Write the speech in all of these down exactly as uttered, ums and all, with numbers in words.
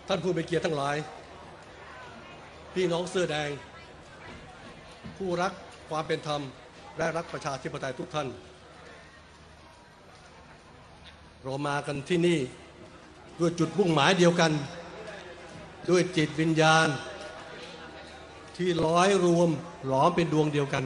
ท่านผู้มีเกียรติทั้งหลายพี่น้องเสื้อแดงผู้รักความเป็นธรรมและรักประชาธิปไตยทุกท่านเรามากันที่นี่ด้วยจุดมุ่งหมายเดียวกันด้วยจิตวิญญาณที่ร้อยรวมหลอมเป็นดวงเดียวกัน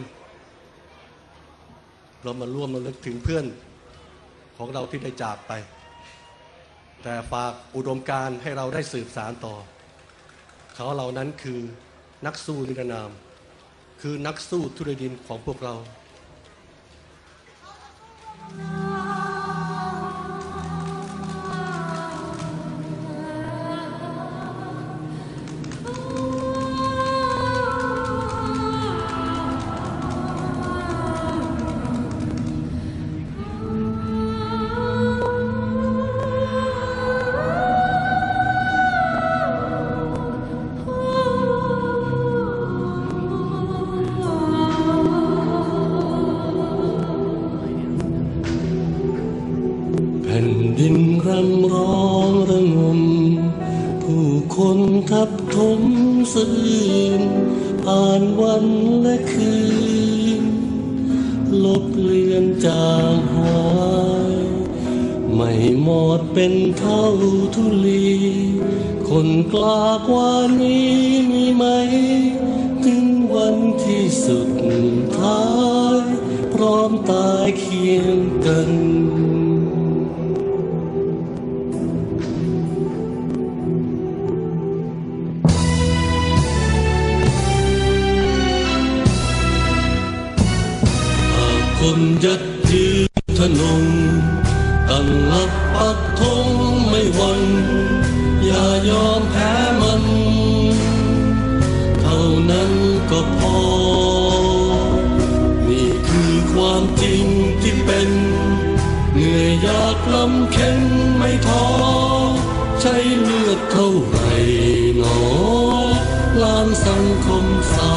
เรามาร่วมระลึกถึงเพื่อนของเราที่ได้จากไปแต่ฝากอุดมการณ์ให้เราได้สืบสานต่อเขาเหล่านั้นคือนักสู้นิรนามคือนักสู้ทุรดินของพวกเราดินรำร้องระงมผู้คนทับถมสะอื้นผ่านวันและคืนลบเลือนจางหายไม่หมดเป็นเท่าทุลีคนกล้ากว่านี้มีไหมถึงวันที่สุดท้ายพร้อมตายเคียงกันคนยัดยืนทะนงตั้งหลักปักธงไม่หวั่นอย่ายอมแพ้มันเท่านั้นก็พอนี่คือความจริงที่เป็นเหนื่อยยากลำเค็ญไม่ท้อใช้เลือดเท่าไรหนอล้างสังคมสา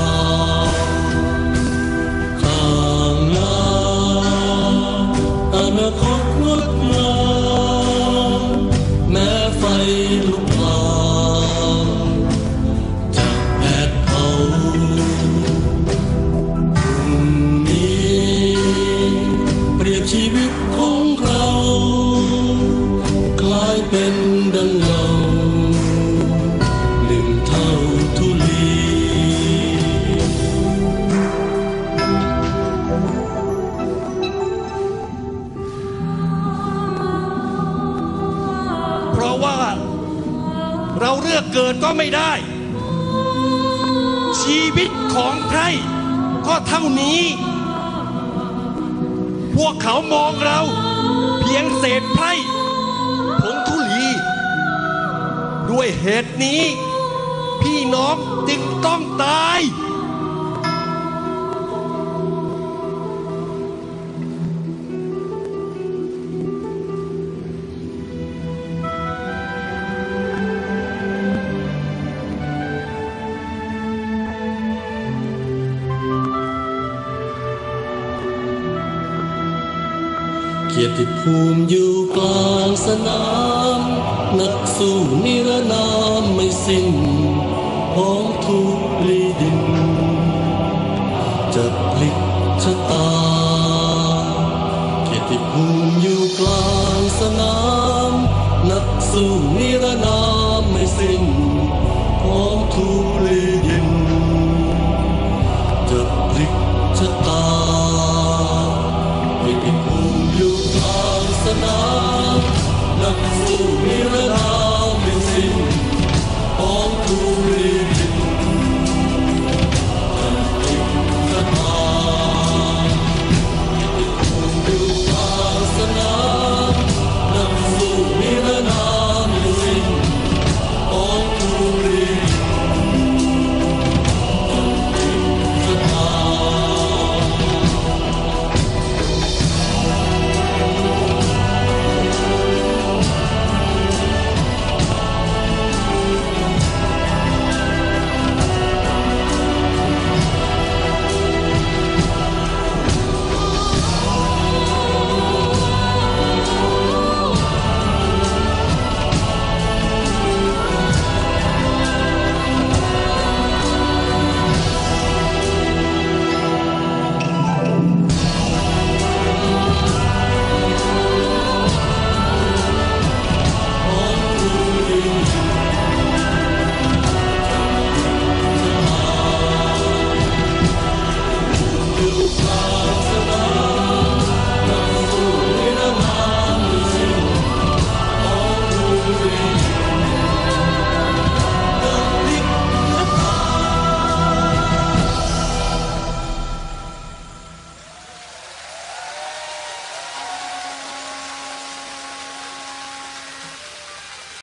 อนาคตงดงามแม้ไฟลุกลามจะแผดเผาพรุ่งนี้เปรียบชีวิตของเรากลายเป็นดังเงาหนึ่งเท่าทุลีเพราะว่าเราเลือกเกิดก็ไม่ได้ชีวิตของใครก็เท่านี้พวกเขามองเราเพียงเศษไพร่ผงธุลีด้วยเหตุนี้พี่น้องจึงต้องตายเกียรติภูมิอยู่กลางสนามนักสู้นิรนามไม่สิ้นพร้อมทุลีดินจะพลิกชะตาเกียรติภูมิอยู่กลางสนามนักสู้นิรนามไม่สิ้นพร้อมทุลีดินจะพลิกชะตาเกียรติภูมิอยู่กลางสนาม